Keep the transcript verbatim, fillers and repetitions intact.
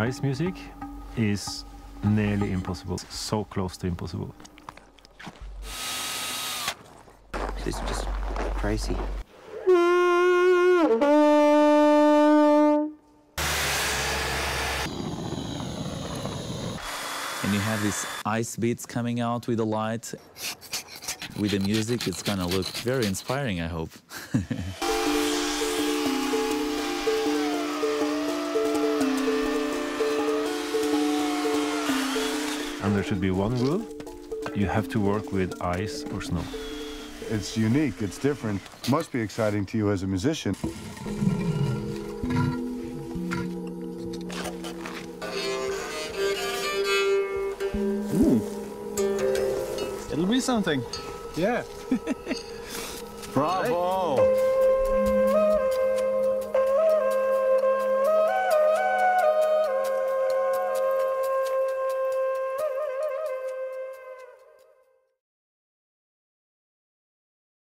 ice music is nearly impossible, so close to impossible. It's just crazy. And you have these ice beats coming out with the light, with the music. It's gonna look very inspiring, I hope. And there should be one rule: you have to work with ice or snow. It's unique, it's different. Must be exciting to you as a musician. Ooh. It'll be something. Yeah. Bravo!